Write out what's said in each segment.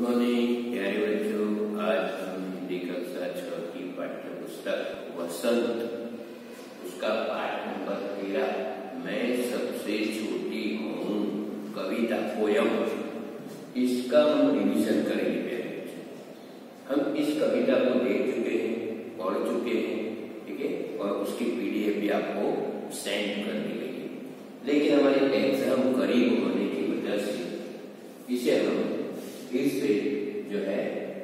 Morning प्यारे बच्चों, आज हम हिंदी कक्षा 6 की पाठ्य पुस्तक वसंत उसका पाठ नंबर 13 मैं सबसे छोटी हूँ कविता पोयम, इसका हम रिवीजन करेंगे प्यारे बच्चों। हम इस कविता को देख चुके हैं, पढ़ चुके हैं, ठीक है, और उसकी पीडीएफ भी आपको सेंड कर दी गई, लेकिन हमारे एग्जाम करीब होने की वजह से इसे हम फिर से जो है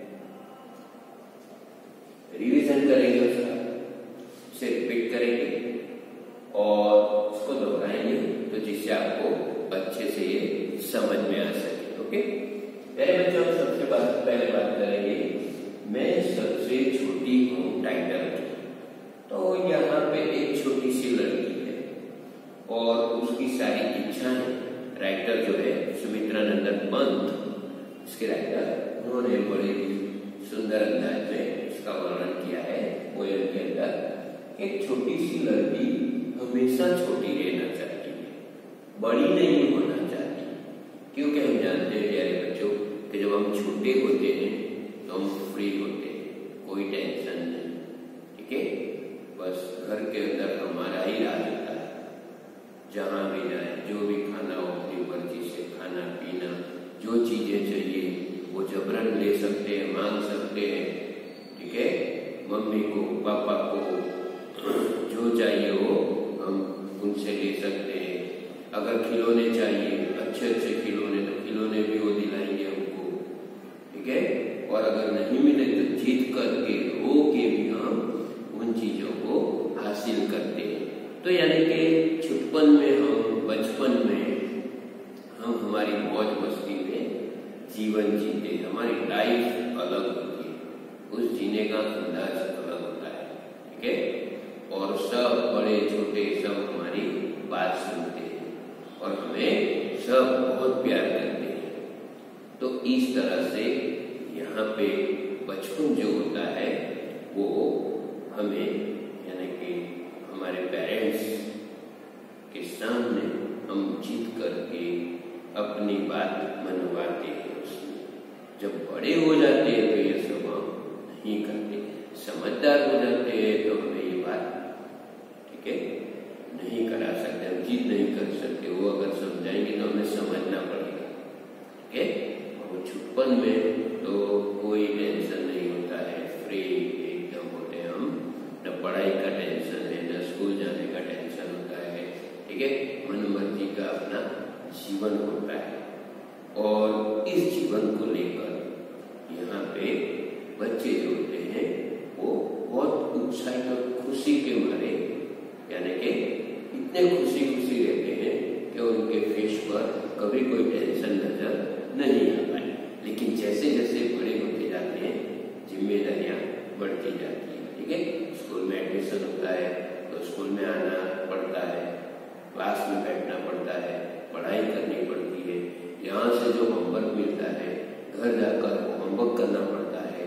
रिवीजन करेंगे, उसका उसे रिपीट करेंगे और उसको दोहराएंगे, तो जिससे आपको अच्छे से ये समझ में आ सके। ओके पहले बच्चों, हम सबसे पहले बात करेंगे मैं सबसे छोटी हूँ टाइटल। तो यहाँ पे एक छोटी सी लड़की है और उसकी सारी इच्छाएं राइटर जो है सुमित्रा नंदन पंत, इसके राइटर, उन्होंने बड़े सुंदर अंदाज में इसका वर्णन किया है पोयम के अंदर। एक छोटी सी लड़की हमेशा छोटी रहना चाहती है, बड़ी नहीं होना चाहती, क्योंकि हम जानते हैं प्यारे बच्चों कि जब हम छोटे होते हैं तो हम फ्री होते हैं, कोई टेंशन नहीं, ठीक है, बस घर के अंदर हमारा ही राज होता है, जहां भी जाए जो भी खाना हो अपनी मर्जी से खाना पीना, जो चीजें चाहिए वो जबरन ले सकते हैं, मांग सकते हैं, ठीक है, मम्मी को पापा को जो चाहिए वो हम उनसे ले सकते हैं। अगर खिलौने चाहिए, अच्छे अच्छे खिलौने, तो खिलौने भी वो दिलाएंगे हमको, ठीक है, और अगर नहीं मिले तो जीत करके रो के भी हम उन चीजों को हासिल करते हैं। तो यानी कि छुटपन में हम, बचपन में हम हमारी मौज मस्ती में जीवन जीते, हमारी लाइफ अलग होती है, उस जीने का अंदाज अलग होता है, ठीक है, और सब बड़े छोटे सब हमारी बात सुनते हैं और हमें सब बहुत प्यार करते हैं। तो इस तरह से यहाँ पे बचपन जो होता है वो हमें, यानी कि हमारे पेरेंट्स के सामने हम जीत करके अपनी बात मनवाते हैं। जब बड़े हो जाते हैं तो ये सब हम नहीं करते, समझदार हो जाते हैं तो हमें ये बात, ठीक है, नहीं करा सकते, हम जीत नहीं कर सकते। वो अगर समझाएंगे तो हमें समझना पड़ेगा, ठीक है। और छुटपन में तो कोई टेंशन नहीं होता है, फ्री एकदम होते हैं हम, न पढ़ाई का टेंशन है, न स्कूल जाने का टेंशन होता है, ठीक है, मन मर्जी का अपना जीवन होता है। और इस जीवन को लेकर यहाँ पे बच्चे जो होते हैं वो बहुत उत्साहित और खुशी के मारे, यानी कि इतने खुशी खुशी रहते हैं कि उनके फेस पर कभी कोई टेंशन नजर नहीं आ पाए। लेकिन जैसे जैसे बड़े होते जाते हैं जिम्मेदारियां बढ़ती जाती है, ठीक है, स्कूल में एडमिशन होता है तो स्कूल में आना पड़ता है, क्लास में बैठना पड़ता है, पढ़ाई करनी पड़ती है, यहाँ से जो होमवर्क मिलता है घर जाकर होमवर्क करना पड़ता है,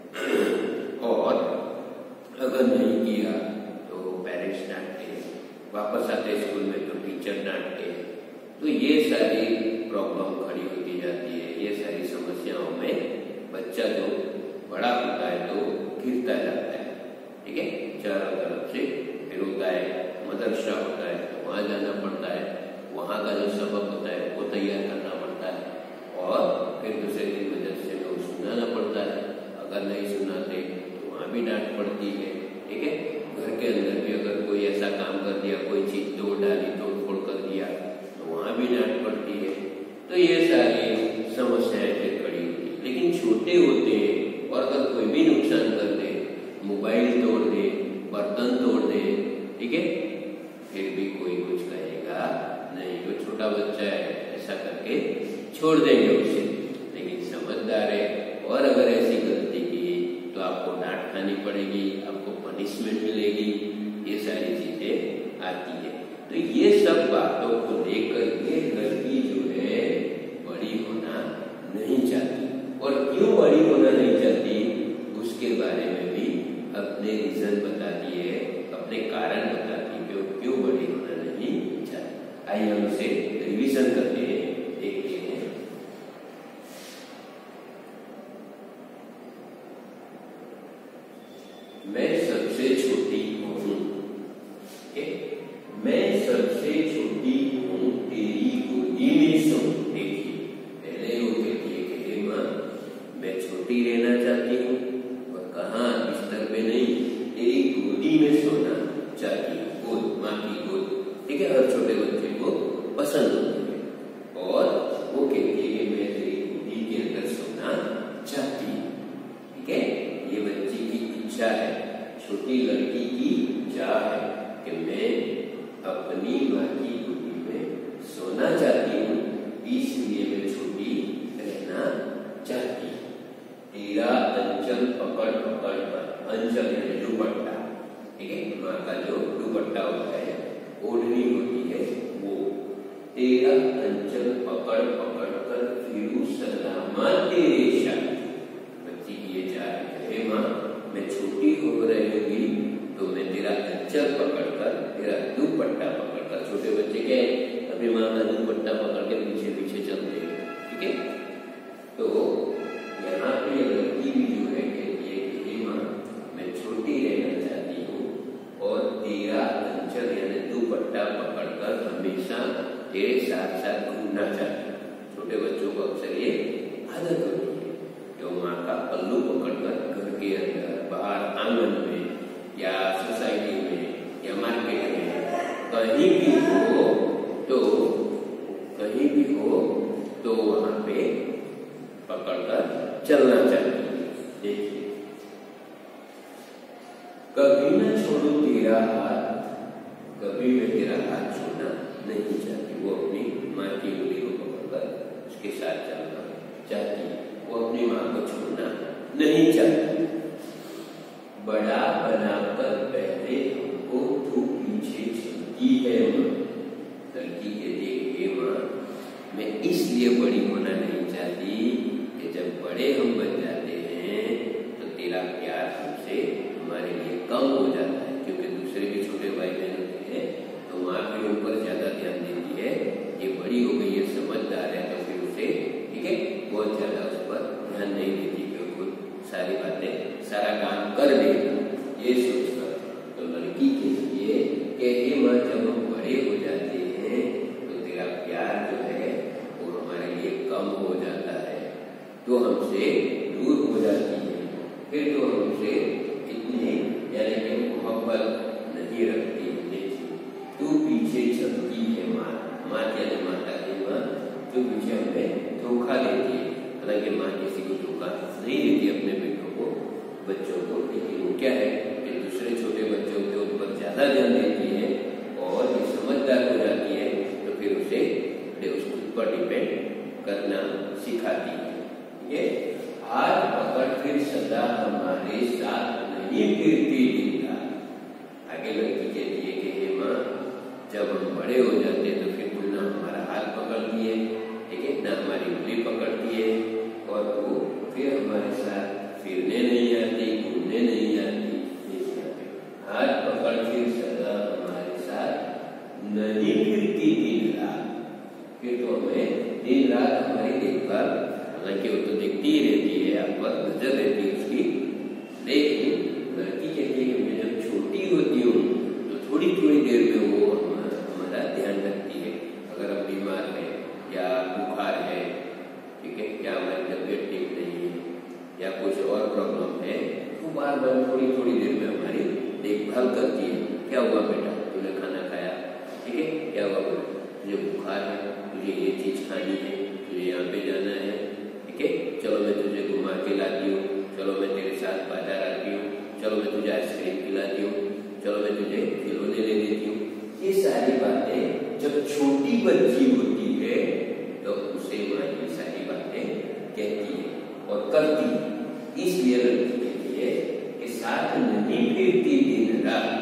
और अगर नहीं किया तो पेरेंट्स डांटते हैं, वापस आते स्कूल में तो टीचर डांटते हैं। तो ये सारी प्रॉब्लम खड़ी होती जाती है, ये सारी समस्याओं में बच्चा जो बड़ा होता है तो घिरता जाता है, ठीक है, चारों तरफ से फिर होता है, मदरसा होता है तो वहाँ जाना पड़ता है, वहाँ का जो सबक होता है वो तैयार करना पड़ता है, और फिर दूसरे दिन मदरसे में वो सुनाना पड़ता है, अगर नहीं सुनाते तो वहाँ भी डांट पड़ती है, ठीक है, घर के अंदर भी अगर कोई ऐसा काम कर दिया, कोई चीज तोड़ डाली, तोड़ फोड़ कर दिया तो वहाँ भी डांट पड़ती है। तो ये सारी समस्याएं फिर खड़ी होती है। लेकिन छोटे होते हैं और अगर कोई भी नुकसान कर दे, मोबाइल तोड़ दे, बर्तन तोड़ दे, ठीक है, फिर भी कोई कुछ कहेगा नहीं, वो छोटा बच्चा है, ऐसा करके छोड़ देंगे उसे। लेकिन समझदार है और अगर ऐसी गलती की तो आपको डांट खानी पड़ेगी, आपको पनिशमेंट मिलेगी, ये सारी चीजें आती है। तो ये सब बातों को लेकर ये लड़की जो है बड़ी होना नहीं चाहती, और क्यों बड़ी होना नहीं चाहती उसके बारे में भी अपने रीजन बताती है, अपने कारण बताती है कि क्यों बड़ी होना नहीं चाहती। आइए हम इसे रिवीजन करते हैं, देखते हैं। सबसे छोटी हूँ। मैं सबसे छोटी हूँ तेरी गोदी में सोऊं। देखिए पहले वो कहती है कि हे माँ मैं छोटी रहना चाहती हूँ, और कहाँ बिस्तर पे नहीं, तेरी गोदी में सोना चाहती हूँ। गोद, माँ की गोद, ठीक है, हर छोटे बच्चे को पसंद होती है। और वो कहती है कि मैं तेरी गोदी के अंदर सोना चाहती हूँ। ठीक है, ये बच्ची की इच्छा है, छोटी लड़की की चाह है कि मैं अपनी माँ की गोदी में सोना चाहती हूँ, इसलिए मैं छोटी रहना चाहती हूँ। तेरा अंचल पकड़ पकड़ कर, अंचल यानी दुपट्टा, ठीक है, माँ का जो दुपट्टा होता है, ओढ़नी होती है वो। तेरा अंचल पकड़ पकड़ कर फिरूं सलामा तेरे शादी। बच्ची की ये चाह है, माँ मैं छोटी हो रहेगी तो मैं तेरा अंचल पकड़कर, तेरा दुपट्टा पकड़कर, छोटे बच्चे क्या है अपनी माँ का दुपट्टा पकड़ के पीछे पीछे चलते हैं। ठीक है, तो यहाँ पे लड़की भी जो है कहती है कि हे माँ मैं छोटी रहना चाहती हूँ, और तेरा अंचल यानी दुपट्टा पकड़कर हमेशा तेरे साथ साथ घूमना चाहती हूँ। छोटे बच्चों को अक्सर ये आदत होती है जो माँ का पल्लू पकड़कर घर के अंदर, बाहर आंगन में, या सोसाइटी में, या मार्केट में, कहीं भी हो तो वहां पे पकड़कर चलना चाहिए। देखिए कभी न छोड़ो तेरा हाथ, कभी मैं तेरा हाथ छोड़ना नहीं चाहती। वो अपनी माँ की उंगली को पकड़कर उसके साथ चलना चाहती है, वो अपनी माँ को छोड़ना नहीं चाहती। बड़ा बनाकर पहले हमको तू पीछे चलती है माँ। लड़की कहती है माँ मैं इसलिए बड़ी होना नहीं चाहती कि जब बड़े हम बन जाते हैं तो तेरा प्यार हमसे हमारे लिए कम हो जाता है, क्योंकि दूसरे भी छोटे भाई बहन होते हैं तो माँ के ऊपर ज्यादा ध्यान देती है। ये बड़ी हो गई है, समझदार है, तो फिर उसे ठीक है बहुत ज्यादा उस पर ध्यान नहीं देती, क्योंकि सारी बातें, सारा काम कर देगी ये सोचकर। तो लड़की के लिए कि माँ जब हम बड़े हो जाते हैं तो तेरा प्यार जो है वो हमारे लिए कम हो जाता है, तो हमसे दूर हो जाती है, फिर तो हमसे इतनी यानी कि मोहब्बत नहीं रखती है। देखिए तू पीछे चलती है माँ, माँ यानी माता की माँ, तू पीछे हमें धोखा देती है। हालांकि माँ किसी को धोखा नहीं देती अपने बेटों को, बच्चों को, लेकिन वो क्या है कि दूसरे छोटे बच्चों के ऊपर ज्यादा ध्यान देती है, और ये समझदार हो जाती है तो फिर उसे उसके ऊपर डिपेंड करना सिखाती है। ठीक है, हाथ पकड़ फिर सदा हमारे साथ नहीं फिरती दिन रात। आगे लड़की कहती है कि हे माँ जब हम बड़े हो जाते हैं तो फिर तू ना हमारा हाथ पकड़ती है, ठीक है, ना हमारी उंगली पकड़ती है, और वो फिर हमारे साथ फिरने नहीं आती, घूमने नहीं आती। हाथ पकड़ फिर सदा हमारे साथ नहीं फिरती दिन रात। फिर तो हमें दिन रात हमारी देखभाल, हालांकि वो तो दिखती ही रहती है, आप पर नजर रहती है उसकी, लेकिन लड़की कहती है कि मैं जब छोटी होती हूँ तो थोड़ी थोड़ी देर में वो हमारा ध्यान रखती है। अगर हम बीमार है या बुखार है, ठीक है, या हमारी तबीयत ठीक नहीं है या कुछ और प्रॉब्लम है, तो बार बार थोड़ी थोड़ी देर में हमारी देखभाल करती है। क्या हुआ बेटा, तूने खाना खाया, ठीक है, क्या हुआ बेटा, तुझे बुखार है, तुझे ये चीज खानी है, तुझे यहाँ पे जाना है, ठीक है, चलो मैं तुझे घुमा के लाती हूँ, चलो मैं तेरे साथ बाजार आती हूँ, चलो मैं तुझे आइसक्रीम खिलाती हूँ, चलो मैं तुझे खिलौने ले देती हूँ। ये सारी बातें जब छोटी बच्ची होती है तो उसे माँ ये सारी बातें कहती है और करती है। इसलिए लड़की कहती है कि साथ नहीं फिरती दिन रात,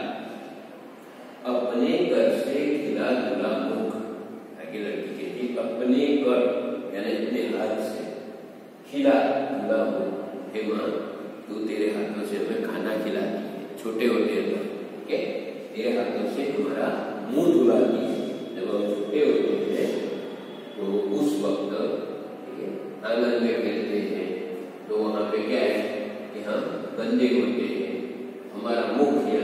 अपने घर से खिला धुला मुख। आगे लड़की कहती है अपने घर यानी अपने हाथ से खिला धुला मुख। हे माँ तू तेरे हाथों से हमें खाना खिलाती है, छोटे होते हैं ठीक है, तेरे हाथों से हमारा मुंह धुलाती है। जब हम छोटे होते हैं तो उस वक्त आंगन में खेलते हैं तो वहां पे क्या है कि हम गंदे होते हैं, हमारा मुख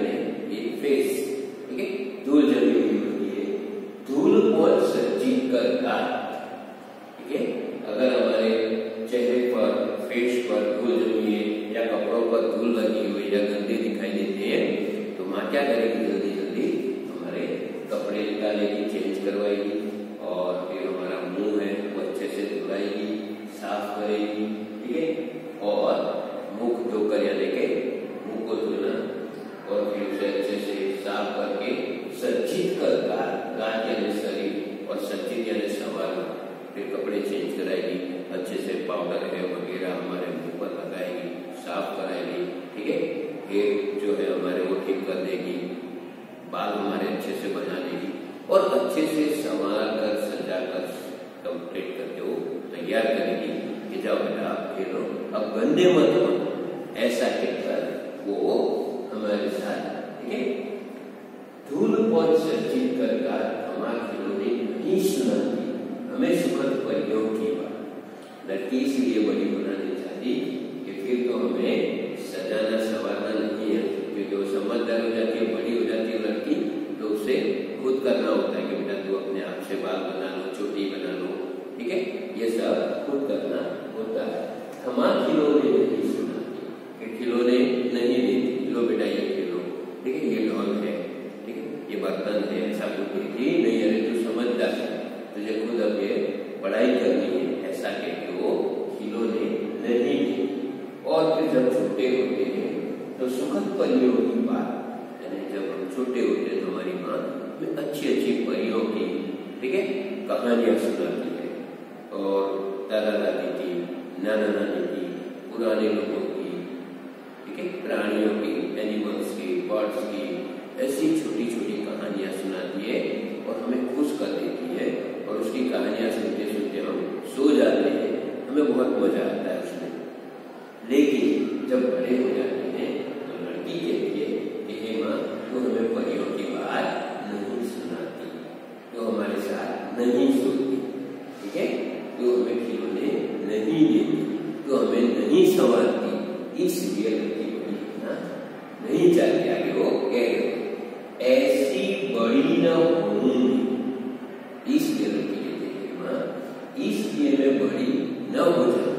क्या करेगी, जल्दी जल्दी हमारे कपड़े निकालेगी, चेंज करवाएगी, और फिर हमारा मुंह है वो अच्छे से धुलाएगी, साफ करेगी, ठीक है। और मुख धोकर यानी के मुंह को धोना और फिर उसे अच्छे से साफ करके सज्जित कर गांठ यानी शरीर और सज्जित यानी संवारना, फिर कपड़े चेंज कराएगी, अच्छे से पाउडर है वगैरह हमारे मुंह पर लगाएगी, साफ कराएगी, ठीक है। फिर जो है हमारे वो ठीक कर देगी, बाल हमारे अच्छे से बना देगी और अच्छे से संवार कर सजा कर कंप्लीट करके वो तैयार करेगी कि जाओ बेटा आप खेलो, अब गंदे मत हो, ऐसा कहकर वो हमारे साथ, ठीक है। धूल पर सज्जित कर हमारे खिलौने नहीं सुनाती, हमें सुखद परियोग की बात। लड़की इसलिए बड़ी बनानी चाहती कि फिर तो हमें सजाना संवारना नहीं है, क्योंकि वो समझदार हो जाती है, बड़ी हो जाती है लड़की, तो उसे खुद करना होता है कि बेटा तू अपने आप से बाल बना लो, चोटी बना लो, ठीक है, ये सब खुद करना होता है। हमारे खिलौने नहीं सुनाती, कि खिलौने नहीं देती, लो बेटा ये खेलो, ठीक है, ये ढोल है, ठीक है, ये बर्तन है, ऐसा कुछ देती नहीं। अरे तू समझदार है, तुझे खुद अब ये पढ़ाई करनी है, ऐसा कहते वो खिलौने नहीं देती। और फिर जब छोटे होते हैं तो सुखद परियों की बात, यानी जब हम छोटे होते हैं तो हमारी माँ अच्छी अच्छी परियों की, ठीक है, कहानियां सुनाती है, और दादा दादी की, नाना नानी की, पुराने लोगों की, ठीक है, प्राणियों की, एनिमल्स की, बर्ड्स की, ऐसी छोटी छोटी कहानियां सुनाती है और हमें खुश कर देती है, और उसकी कहानियां सुनते सुनते हम सो जाते हैं, हमें बहुत मजा आता है उसमें। लेकिन जब बड़े हो जाते हैं तो लड़की कहती है कि हे माँ तो हमें परियों की बात नहीं सुनाती, तो हमारे साथ नहीं सोती, ठीक है, तो हमें खिलौने नहीं देती, तो हमें नहीं संवारती, इसलिए लड़की बड़ी होना नहीं चाहती। आगे वो कह रहे ऐसी बड़ी न होऊंगी, इसलिए लड़की कहती है माँ इसलिए मैं बड़ी न हो जाऊं,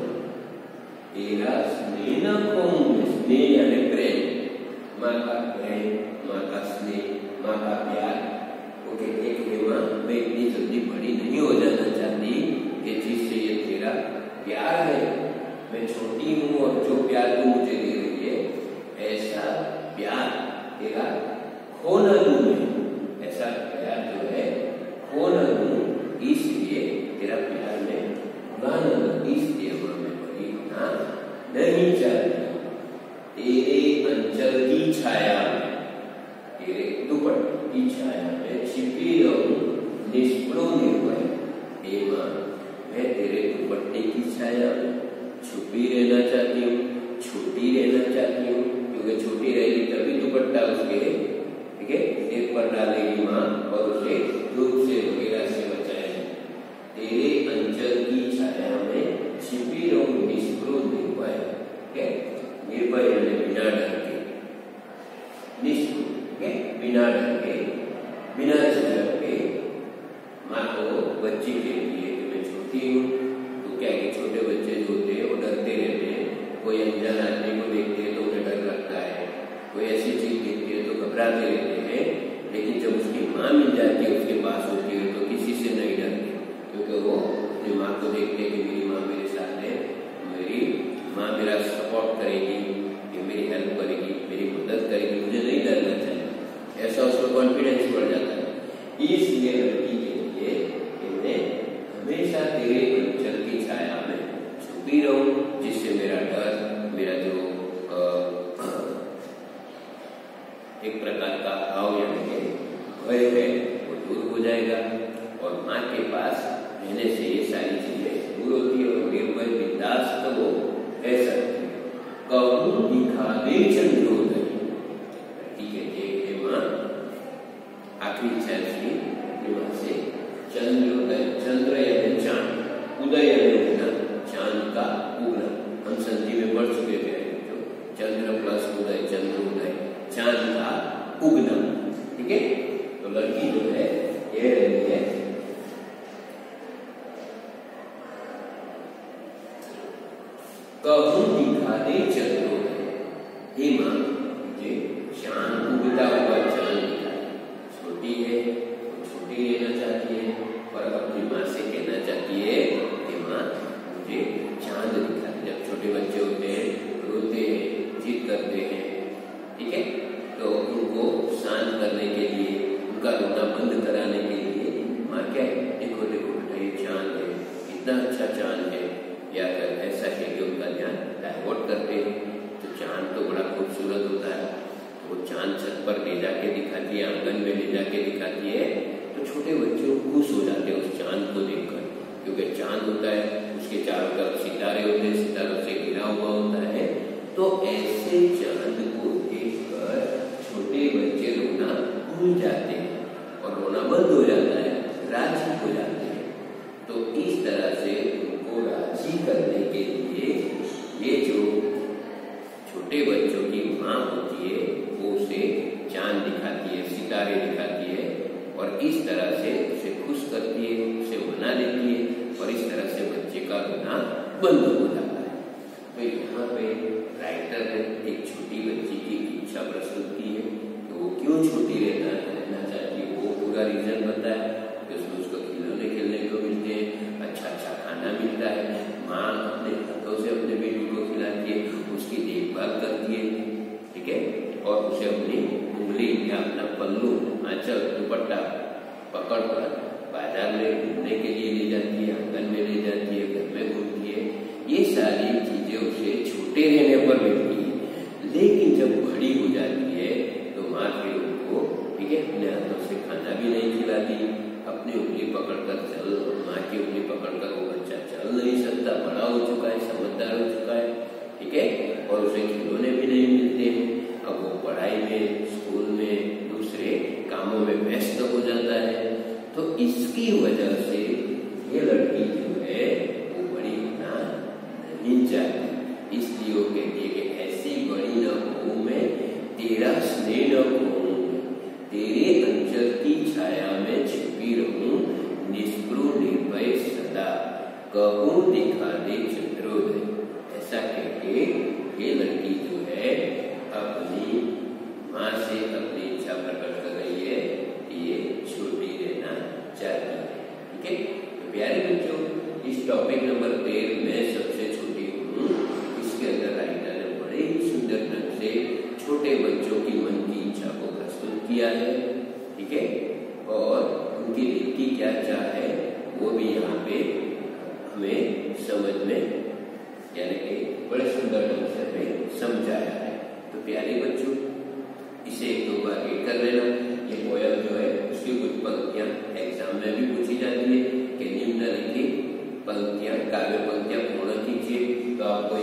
तेरा स्नेह न खोऊंगी, स्नेह यानी प्रेम, माँ का प्रेम, माँ का स्नेह, माँ का प्यार। वो कहते हैं कि माँ मैं इतनी जल्दी बड़ी नहीं हो जाना चाहती कि जिससे ये तेरा प्यार है, मैं छोटी हूँ और जो प्यार तू मुझे दे रही है ऐसा प्यार तेरा खो न दूं मैं, ऐसा प्यार जो है खो न दूं, इसलिए तेरा प्यार में भुला न दूं, इसलिए माँ मैं बड़ी होना नहीं चाहती। तेरे अंचल की छाया में, तेरे दुपट्टे की छाया में छिपी रहूं निष्प्रो निर्भय, हे माँ मैं तेरे दुपट्टे की छाया में छुपी रहना चाहती हूँ, छोटी रहना चाहती हूँ, क्योंकि छोटी रहेगी तभी दुपट्टा उसके, ठीक है, सिर पर डालेगी माँ और उसे धूप से वगैरह से बचाएगी। तेरे अंचल की छाया में छिपी रहूं निष्प्रो निर्भय, ठीक है, निर्भय यानी बिना डर के, निष्प्रो, ठीक है, बिना डर के, बिना झिझक के। माँ को बच्ची कहती है कि मैं छोटी हूँ, तो क्या है, छोटे बच्चे जो होते हैं वो डरते रहते हैं, कोई अनजान आदमी को देखते हैं तो उन्हें डर लगता है, कोई ऐसी चीज देखती है तो घबराते रहते हैं, लेकिन जब उसकी माँ मिल जाती है, उसके पास होती है, तो किसी से नहीं डरते, क्योंकि वो अपनी माँ को देखते हैं कि मेरी माँ मेरे साथ है, मेरी माँ मेरा सपोर्ट करेगी, ये मेरी हेल्प करेगी, मेरी मदद करेगी, मुझे नहीं डरना चाहिए, ऐसा उसका कॉन्फिडेंस बढ़ जाता है। इसलिए लड़की के लिए हमेशा तेरे अंचल की छाया में छुपी रहूं, जिससे मेरा डर, मेरा जो एक प्रकार का भाव यानी कि भय है वो दूर हो जाएगा, और माँ के पास रहने से ये सारी चीजें दूर होती है और निर्भय बिंदास तो वो रह सकती है। कहूं दिखा दे चंद्रोदय, ठीक है माँ आखिरी इच्छा है माँ से चंद्रोदय, चंद्र यानी चांद, उदय यानी उगना, चांद का उगना, हम संधि में पढ़ चुके थे, जो चंद्र प्लस उदय, चंद्रोदय, चांद का उगना, ठीक है। तो लड़की जो है ये रहती है कहूं दिखा दे चंद्रोदय, हे माँ मुझे चांद उगता हुआ बंद हो जाता है। तो यहाँ पे राइटर ने एक छोटी बच्ची की इच्छा प्रस्तुत की है कि वो क्यों छोटी रहना चाहती है, वो पूरा रीजन बताया कि उसमें उसको खिलौने खेलने को मिलते हैं, अच्छा खाना मिलता है, माँ अपने हाथों से अपने बेटी को खिलाती है, उसकी देखभाल करती है, ठीक है, और उसे अपनी उंगली या अपना पल्लू, आंचल, दुपट्टा पकड़कर बाजार में घूमने के लिए ले जाती है, आंगन में ले जाती है, घर में घूमती है। ये सारी चीजें उसे छोटे रहने पर मिलती है। लेकिन जब बड़ी हो जाती है तो माँ फिर उनको, ठीक है, अपने हाथों से खाना भी नहीं खिलाती, अपनी उंगली पकड़कर माँ की उंगली पकड़कर वो बच्चा चल नहीं सकता, बड़ा हो चुका है, समझदार हो चुका है, ठीक है, और उसे खिलौने भी नहीं मिलते हैं। अब वो पढ़ाई में, स्कूल में, दूसरे कामों में व्यस्त हो जाता है। तो इसकी वजह से ये लड़की जो है वो बड़ी होना नहीं चाहती, इसलिए वो कहती है कि ऐसी बड़ी न हो मैं, तेरा स्नेह न खोऊं, तेरे अंचल की छाया में छिपी रहूं, निष्प्रुह निर्भय सदा, कहूं दिखा दे चंद्रोदय। ऐसा कहके ये लड़की जो है अपनी माँ से अपनी इच्छा प्रकट कर रही है कि ये छोटी रहना चाहती है, ठीक है। तो प्यारे बच्चों, इस टॉपिक नंबर 13 में सबसे छोटी हूँ, इसके अंदर राइटर ने बड़े ही सुंदर ढंग से छोटे बच्चों की मन की इच्छा को प्रस्तुत किया है, ठीक है, और उनकी दिल की क्या चाह है वो भी यहाँ पे हमें समझ में, यानी कि बड़े सुंदर ढंग से हमें समझाया है। तो प्यारे बच्चों, इसे एक दो बार रीड कर लेना। ये पोयम जो है उसकी कुछ पंक्तियां एग्जाम में भी पूछी जाती है कि निम्नलिखित पंक्तियां, काव्य पंक्तियां पूर्ण कीजिए। तो आपको